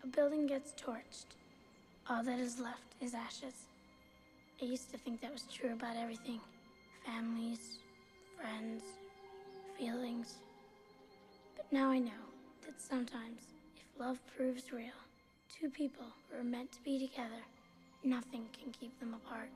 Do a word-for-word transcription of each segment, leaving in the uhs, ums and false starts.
a building gets torched, all that is left is ashes. I used to think that was true about everything. Families, friends, feelings. But now I know that sometimes, if love proves real, two people who are meant to be together, nothing can keep them apart.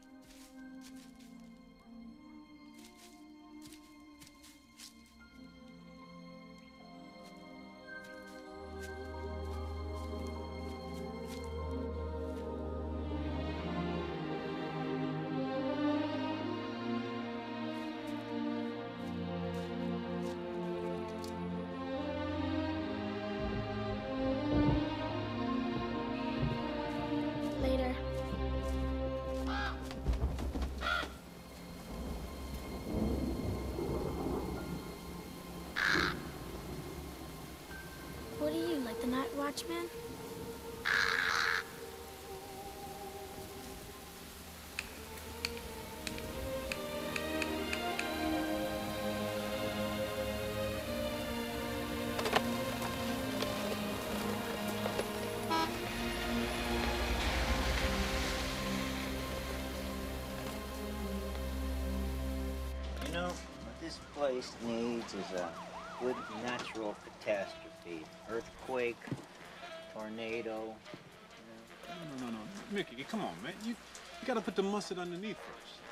Watchman? You know, what this place needs is a good natural catastrophe. Earthquake, tornado. No, no, no, no. Mickey, come on, man. You, you gotta put the mustard underneath first.